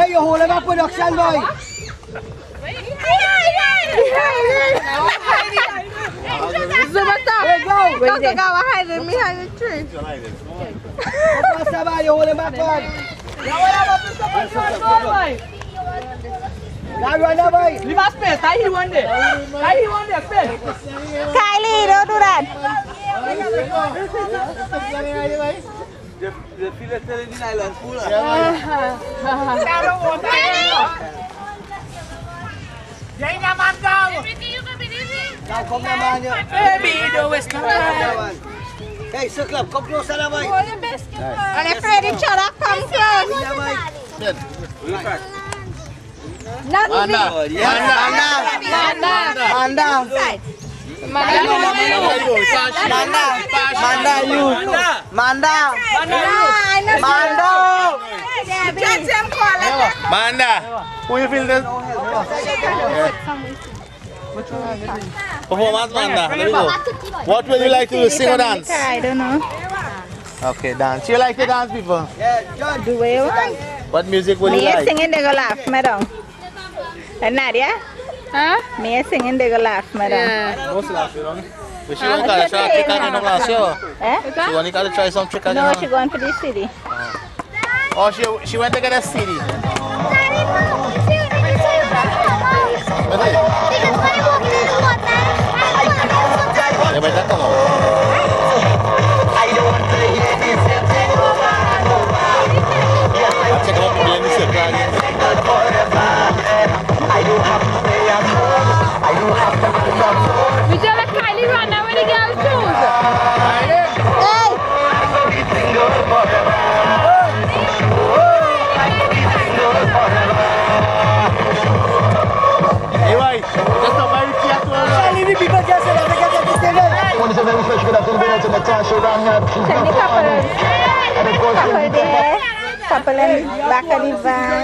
Hey, you hold him up production, boy. Go hide him behind the tree. You hold him back, boy. Leave us space. Tie him one day. Tie him one day. Space. Kylie, don't do that. The feel is telling the island full. Baby, don't waste no time. Hey, circle up. Come closer, boy. And afraid each other come close. Manda. Who you feel this? Performance, Manda. There we go. What would you like to do? Sing or dance? I don't know. Okay, dance. You like to dance, people? Yeah, John. Do we want? What music would you Me like? singing, they go laugh, madam. And Nadia? Huh? Me singing, they go laugh, madam. Most laugh, you know. But she want to try trick again of last year. She want to try some trick again. No, she going for the city. Oh, she went to get a CD. You better come on. I'll check out the plane this again. We just let Kylie run now when the girls choose. Hey, why? Just a very careful. Only the people just say that they get this thing. Couple there, couple in the back of the van.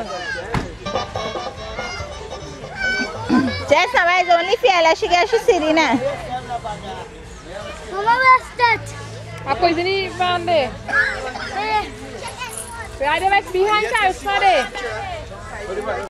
Just now is only Fiala, she gets city now. Mama, where's that? I put in the van there. Right there, behind us, there.